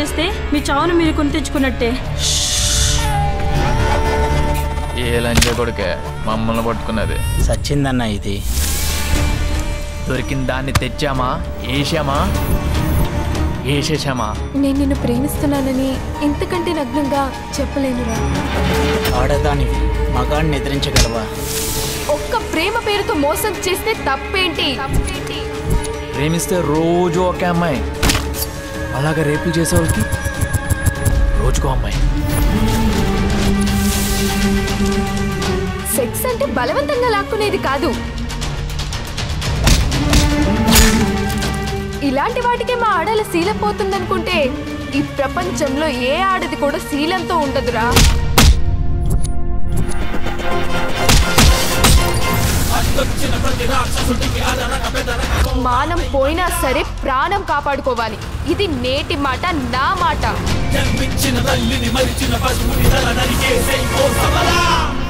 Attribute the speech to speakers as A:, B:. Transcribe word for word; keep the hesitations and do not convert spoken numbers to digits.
A: చేస్తే మీ చావును మీరు కొని తెచ్చుకున్నట్టే.
B: ఏ లంచ కొడుకే మమ్మల్ని పట్టుకున్నది.
C: సచ్చిందన్న ఇది.
B: దొరికిన దాన్ని తెచ్చామా, వేసామా, వేసేసామా?
D: నేను నిన్ను ప్రేమిస్తున్నానని ఇంతకంటే నగ్నంగా చెప్పలేనురా.
C: ఆడదానివి మగాడిని ఎదిరించగలవా?
D: ఒక్క ప్రేమ పేరుతో మోసం చేస్తే తప్పేంటి?
B: ప్రేమిస్తే రోజు ఒకే అమ్మాయి, అలాగే రేపులు చేసేవాళ్ళకి రోజుకో అమ్మాయి.
D: సెక్స్ అంటే బలవంతంగా లాక్కునేది కాదు. ఇలాంటి వాటికే మా ఆడల శీలం పోతుందనుకుంటే ఈ ప్రపంచంలో ఏ ఆడది కూడా శీలంతో ఉండదురా. మానం పోయినా సరే ప్రాణం కాపాడుకోవాలి. ఇది నేటి మాట, నా మాట.